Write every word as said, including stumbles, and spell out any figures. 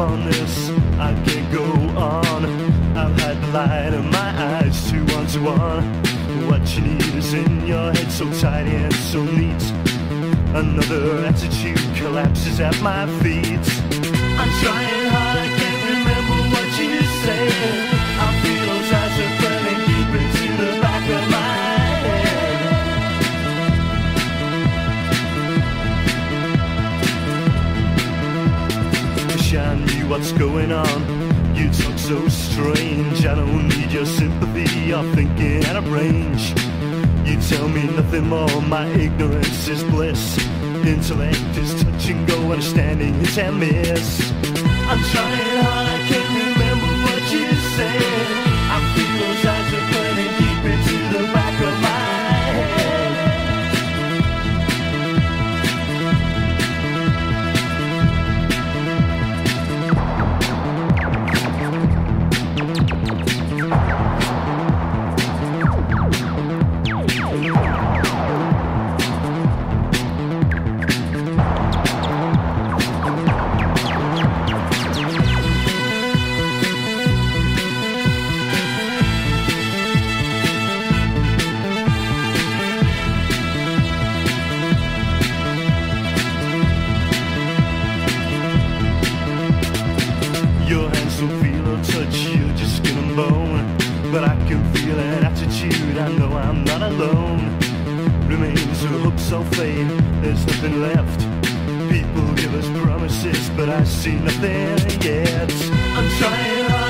upon this, I can't go on. I've had the light in my eyes, two one to one. What you need is in your head, so tidy and so neat. Another attitude collapses at my feet. I'm trying hard, I can't remember what you said. I feel those eyes are burning deep into the back of my head. Wish I knew what's going on. You talk so strange. I don't need your sympathy, you're thinking out of range. You tell me nothing more, my ignorance is bliss. Intellect is touch and go, understanding hit and miss. I'm trying hard, I can't remember what you said. I feel those eyes are burning deep into the back of my Your hands don't feel or touch, you're just skin and bone. But I can feel an attitude, I know I'm not alone. Remains a hope so fade, there's nothing left. People give us promises, but I see nothing yet. I'm trying hard.